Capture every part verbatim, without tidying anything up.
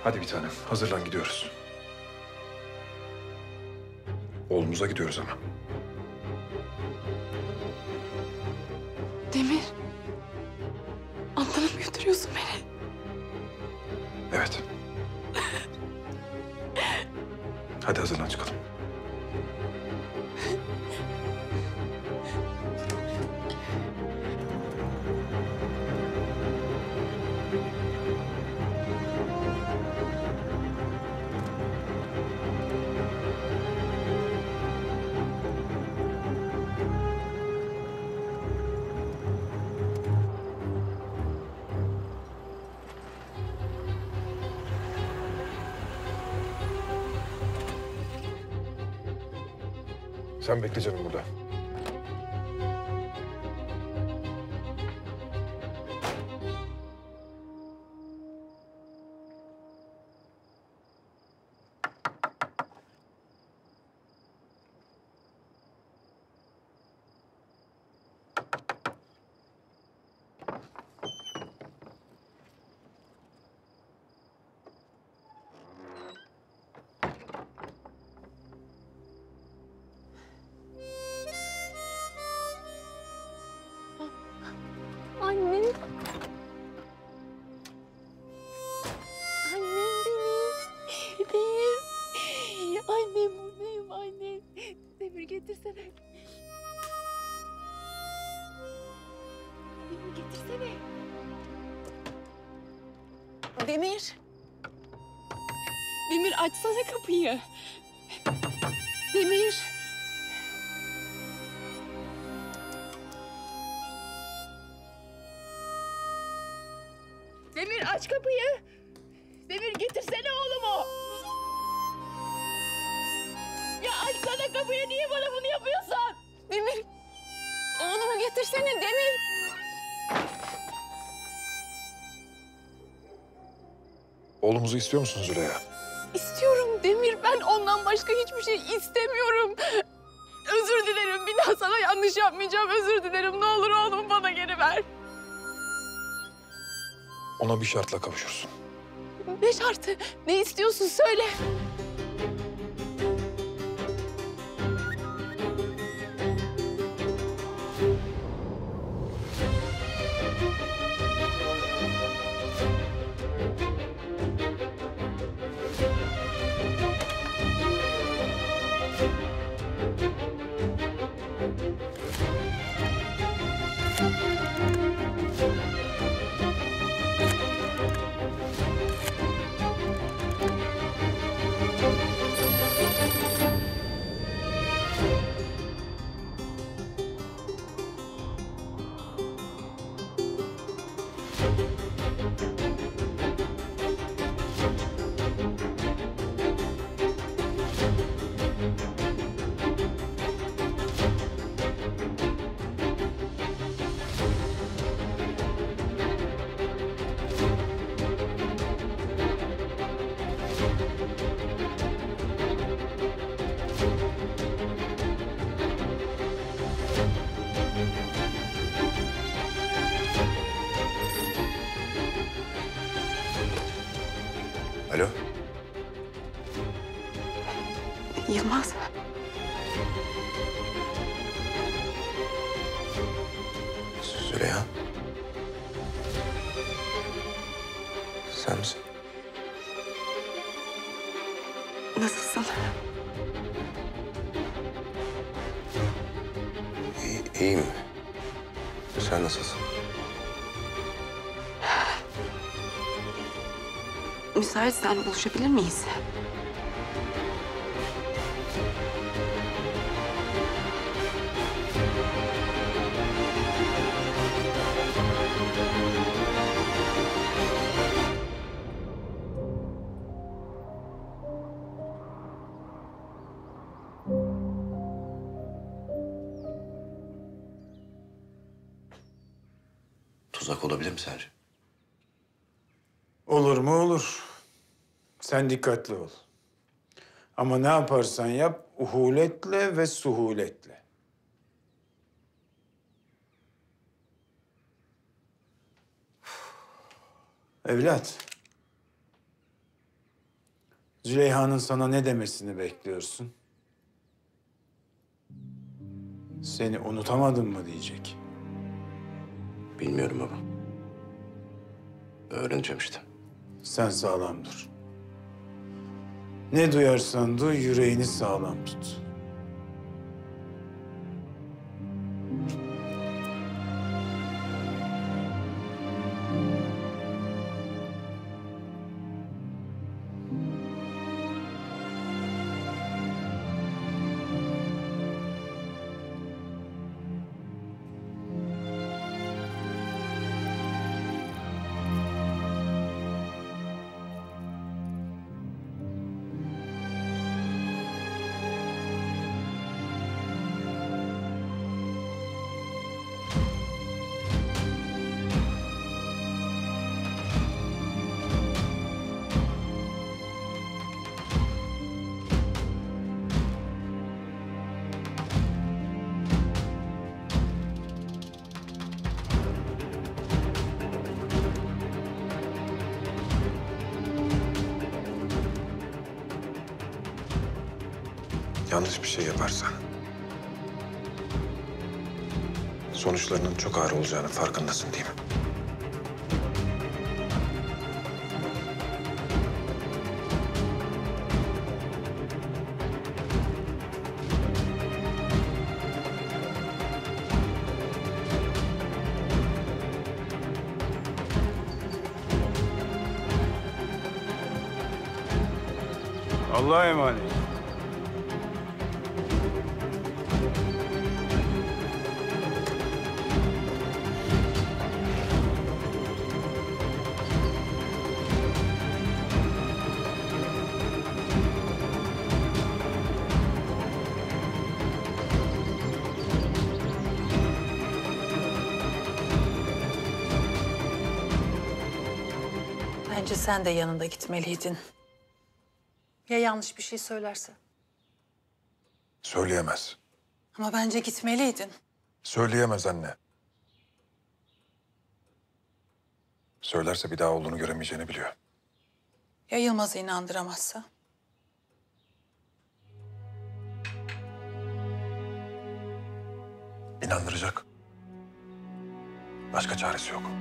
Hadi bir tanem, hazırlan gidiyoruz. Oğlumuza gidiyoruz ama. Demir. Adnan'a mı götürüyorsun beni? Evet. Hadi hazırlan çıkalım. Sen bekle canım burada. Annem. Annem benim. Bebeğim. Annem buradayım annem. Demir getirsene. Demir getirsene. Demir. Demir açsana kapıyı. Demir. Demir aç kapıyı. Demir getirsene oğlumu. Ya açsana kapıyı, niye bana bunu yapıyorsun? Demir. Oğlumu getirsene Demir. Oğlumuzu istiyor musun Züleyha? İstiyorum Demir. Ben ondan başka hiçbir şey istemiyorum. Özür dilerim. Bir daha sana yanlış yapmayacağım. Özür dilerim. Ne olur oğlumu bana geri ver. Ona bir şartla kavuşursun. Ne şartı? Ne istiyorsun söyle. Alo? Yılmaz. Züleyha? Sen misin? Nasılsın? İyi, iyiyim. Sen nasılsın? Müsaitsen buluşabilir miyiz? Tuzak olabilir mi sence? Olur mu olur. Sen dikkatli ol. Ama ne yaparsan yap, uhuletle ve suhuletle. Evlat. Züleyha'nın sana ne demesini bekliyorsun? Seni unutamadım mı diyecek. Bilmiyorum baba. Öğreneceğim işte. Sen sağlam dur. Ne duyarsan duy, yüreğini sağlam tut. Yanlış bir şey yaparsan... sonuçlarının çok ağır olacağını farkındasın değil mi? Allah'a emanet. Bence sen de yanında gitmeliydin. Ya yanlış bir şey söylerse? Söyleyemez. Ama bence gitmeliydin. Söyleyemez anne. Söylerse bir daha oğlunu göremeyeceğini biliyor. Ya Yılmaz'ı inandıramazsa? İnandıracak. Başka çaresi yok.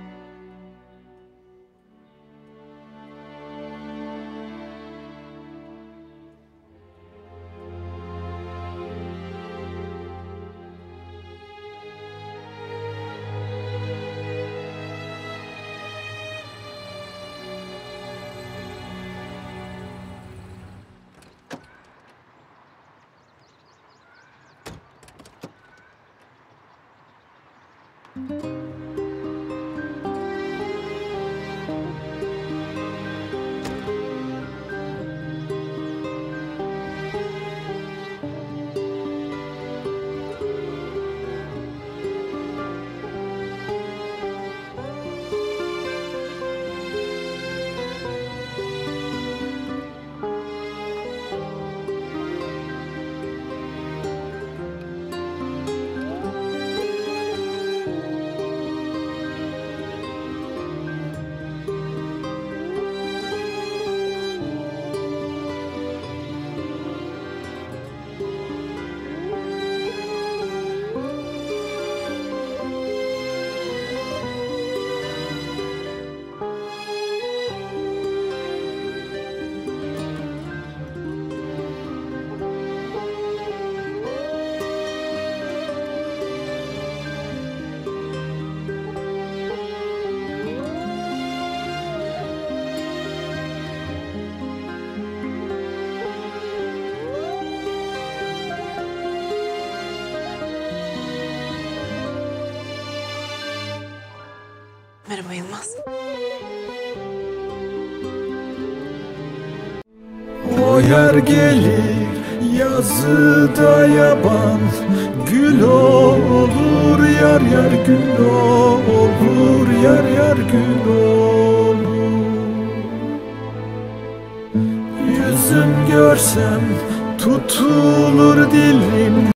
Merhaba Yılmaz. O yer gelir yazıda yaban, gül olur yar yar gül olur yar yar gül olur. Yüzüm görsem tutulur dilim.